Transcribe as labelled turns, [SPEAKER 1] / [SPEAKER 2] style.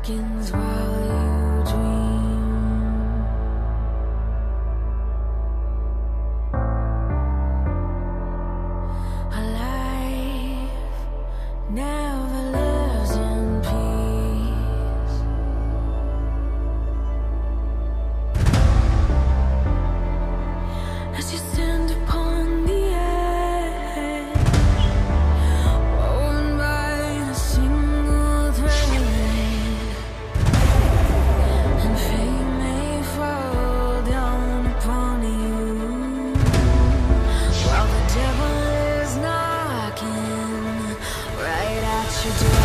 [SPEAKER 1] seconds while you dream. A life never lives in peace. As you stand upon the edge, woven by a single thread, and fate may fall down upon you, while the devil is knocking right at your door.